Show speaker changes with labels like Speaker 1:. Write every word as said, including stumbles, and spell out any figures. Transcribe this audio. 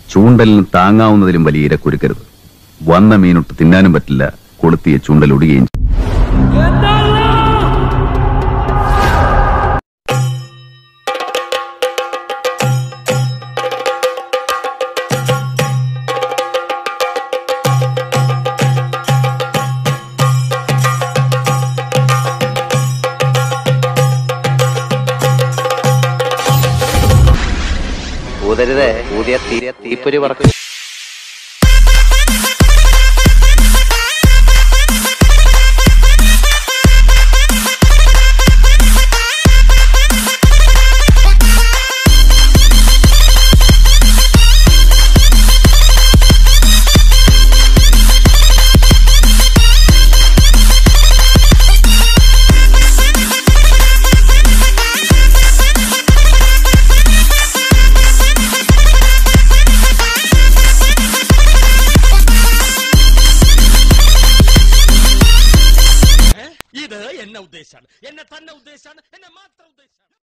Speaker 1: ചൂണ്ടലിന് താങ്ങാവുന്നതിലും വലിയ ഇര കുരുക്കരുത്. വന്ന മീനൊട്ട് തിന്നാനും പറ്റില്ല, കൊളുത്തിയ ചൂണ്ടൽ ഒടുകയും.
Speaker 2: ഊതരുതേ, ഊതിയ തീരെ തീപ്പൊരി പറക്കും.
Speaker 3: ഇത് എന്നെ ഉദ്ദേശാണ്, എന്നെ തന്നെ ഉദ്ദേശാണ്, എന്നെ മാത്രം ഉദ്ദേശാണ്.